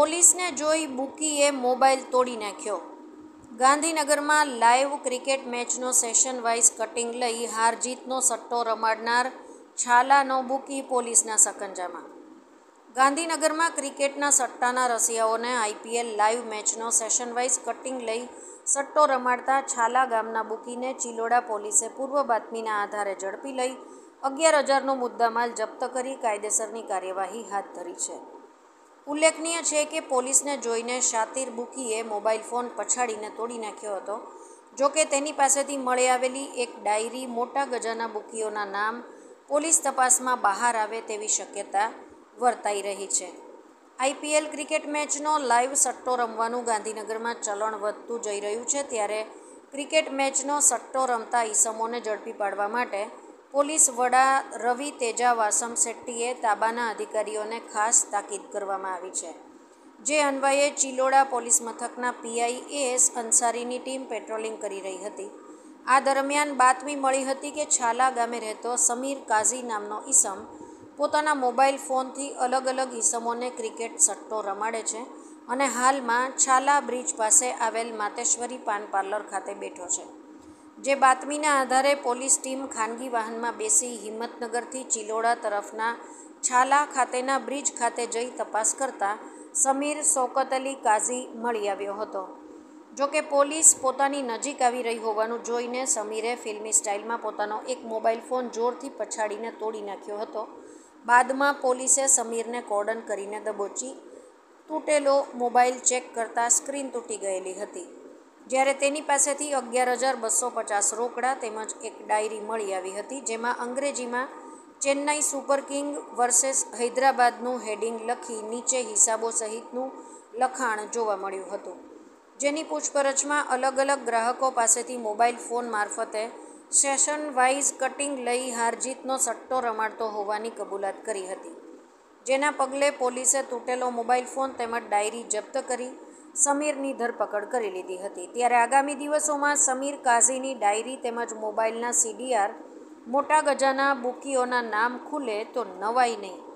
પોલીસને જોઈ બુકીએ મોબાઈલ તોડી નાખ્યો. ગાંધીનગરમાં લાઈવ ક્રિકેટ મેચનો સેશન વાઇઝ કટિંગ લઈ હાર જીતનો સટ્ટો રમાડનાર છાલાનો બુકી પોલીસના સકંજામાં. ગાંધીનગરમાં ક્રિકેટના સટ્ટાના રસિયાઓને આઈપીએલ લાઈવ મેચનો સેશન વાઇઝ કટિંગ લઈ સટ્ટો રમાડતા છાલા ગામના બુકીને ચિલોડા પોલીસે પૂર્વ બાતમીના આધારે ઝડપી લઈ 11,000નો મુદ્દામાલ જપ્ત કરી કાયદેસરની કાર્યવાહી હાથ ધરી છે. ઉલ્લેખનીય છે કે પોલીસને જોઈને શાતીર બુકીએ મોબાઈલ ફોન પછાડીને તોડી નાખ્યો હતો. જોકે તેની પાસેથી મળી આવેલી એક ડાયરી મોટા ગજાના બુકીઓના નામ પોલીસ તપાસમાં બહાર આવે તેવી શક્યતા વર્તાઈ રહી છે. આઈપીએલ ક્રિકેટ મેચનો લાઈવ સટ્ટો રમવાનું ગાંધીનગરમાં ચલણ વધતું જઈ રહ્યું છે, ત્યારે ક્રિકેટ મેચનો સટ્ટો રમતા ઈસમોને ઝડપી પાડવા માટે પોલીસ વડા રવિ તેજા વાસમ શેટ્ટીએ તાબાના અધિકારીઓને ખાસ તાકીદ કરવામાં આવી છે. જે અન્વયે ચિલોડા પોલીસ મથકના પીઆઈ એએસ અંસારીની ટીમ પેટ્રોલિંગ કરી રહી હતી. આ દરમિયાન બાતમી મળી હતી કે છાલા ગામે રહેતો સમીર કાઝી નામનો ઈસમ પોતાના મોબાઈલ ફોનથી અલગ અલગ ઈસમોને ક્રિકેટ સટ્ટો રમાડે છે અને હાલમાં છાલા બ્રિજ પાસે આવેલ માતેશ્વરી પાન પાર્લર ખાતે બેઠો છે. જે બાતમીના આધારે પોલીસ ટીમ ખાનગી વાહનમાં બેસી હિંમતનગરથી ચિલોડા તરફના છાલા ખાતેના બ્રિજ ખાતે જઈ તપાસ કરતા સમીર શૌકત અલી કાઝી મળી આવ્યો હતો. જોકે પોલીસ પોતાની નજીક આવી રહી હોવાનું જોઈને સમીરે ફિલ્મી સ્ટાઇલમાં પોતાનો એક મોબાઈલ ફોન જોરથી પછાડીને તોડી નાખ્યો હતો. બાદમાં પોલીસે સમીરને કોર્ડન કરીને દબોચી તૂટેલો મોબાઈલ ચેક કરતાં સ્ક્રીન તૂટી ગયેલી હતી. જ્યારે તેની પાસેથી 11,250 રોકડા તેમજ એક ડાયરી મળી આવી હતી, જેમાં અંગ્રેજીમાં ચેન્નઈ સુપર કિંગ વર્સેસ હૈદરાબાદનું હેડિંગ લખી નીચે હિસાબો સહિતનું લખાણ જોવા મળ્યું હતું. જેની પૂછપરછમાં અલગ અલગ ગ્રાહકો પાસેથી મોબાઈલ ફોન મારફતે સેશન વાઇઝ કટિંગ લઈ હારજીતનો સટ્ટો રમાડતો હોવાની કબૂલાત કરી હતી. જેના પગલે પોલીસે તૂટેલો મોબાઈલ ફોન તેમજ ડાયરી જપ્ત કરી સમીરની ધરપકડ કરી લીધી હતી. ત્યારે આગામી દિવસોમાં સમીર કાઝીની ડાયરી તેમજ મોબાઈલના સીડીઆર મોટા ગજાના બુકીઓના નામ ખુલે તો નવાઈ નહીં.